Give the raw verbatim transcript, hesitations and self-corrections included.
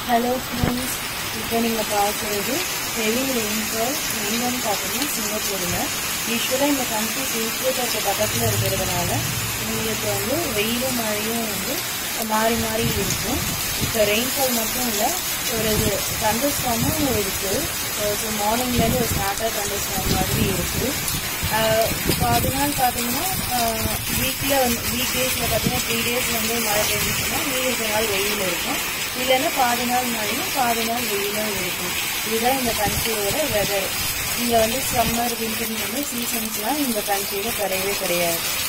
Hello friends, இப்போ நீங்க பார்க்கிறது heavy rainfall எங்கன்னு பார்த்தீங்கன்னா சிங்கப்பூர்ல. யூஸ்வலாக இந்த கண்ட்ரிஸ் ஈக்குவேட்டருக்கு பக்கத்தில் இருக்கிறதுனால உங்களுக்கு வந்து வெயிலும் மழையும் வந்து மாறி மாறி இருக்கும். இப்போ ரெயின்ஃபால் மட்டும் இல்லை, ஒரு தண்டர்ஸ்டார்மும் இருக்குது. ஸோ மார்னிங்லேருந்து ஒரு ஸ்டார்டாக தண்டர்ஸ்டார்ம் மாதிரி இருக்குது. பாதி நாள் பார்த்தீங்கன்னா வீக்கில் வந்து வீக் டேஸில் பார்த்தீங்கன்னா த்ரீ டேஸ் வந்து மழை பெஞ்சிச்சுன்னா மீதி இருக்கிற நாள் வெயில் இருக்கும். இல்லைன்னா பாதி நாள் மழையும் பாதி நாள் வெயிலும் இருக்கும். இதுதான் இந்த கண்ட்ரியோட வெதர். இங்கே வந்து சம்மர் விண்டர்னு வந்து சீசன்ஸ்லாம் இந்த கண்ட்ரியில் கிடையவே கிடையாது.